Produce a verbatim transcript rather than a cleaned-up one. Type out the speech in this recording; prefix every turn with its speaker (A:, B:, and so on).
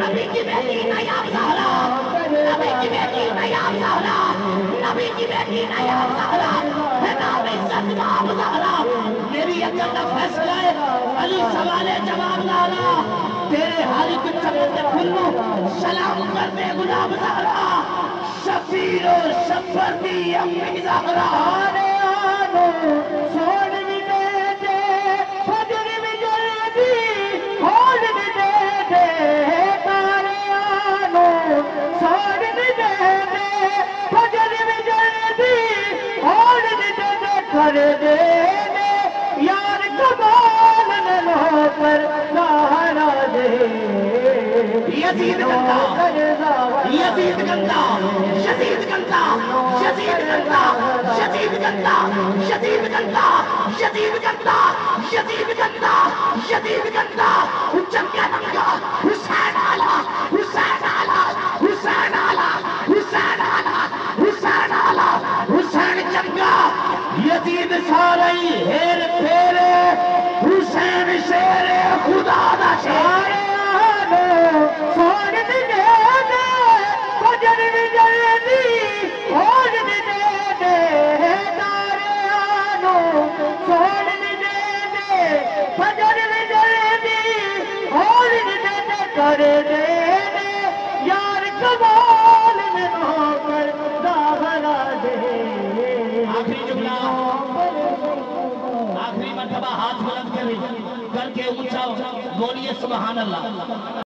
A: نبی کی بیٹی نیاب زہرا، نبی کی بیٹی نیاب زہرا، نبی کی بیٹی نیاب زہرا، ہے نام عزت نام زہرا۔ میری عقل کا فیصلہ ہے، علی سوال جواب لانا، تیرے حالی کی چمتے پھلوں سلام کر دے غلام زہرا، شفیع و شفر دی امی زہرا۔
B: آنے آنو سوڑ بھی دے دے، فجر بھی جلدی کھول بھی دے دے، آنے آنو سوڑ بھی دے دے، فجر بھی جلدی کھول بھی دے دے، کر دے دے یار کمال نلو پر سہارا دے۔
A: یزید گندہ، یزید گندہ، یزید گندہ، یزید گندہ، یزید گندہ، یزید گندہ، یزید گندہ، یزید گندہ، یزید گندہ، چنگا ننگا، حسین آلہ، حسین آلہ، حسین آلہ، حسین آلہ، حسین آلہ، حسین چنگا، یزید سارے ہیر پھیرے، حسین شیر خدا دا شیر۔
B: سوڑ بھی دے دے، فجر بھی جلدی کھول بھی دے دے، داریانو سوڑ بھی دے دے، فجر بھی جلدی کھول بھی دے دے، کر دے دے یار کمال ننو پر زہرا دے۔
A: آخری جملہ، آخری مرتبہ ہاتھ بلند کریں، کر کے اونچا بولیے سبحان اللہ۔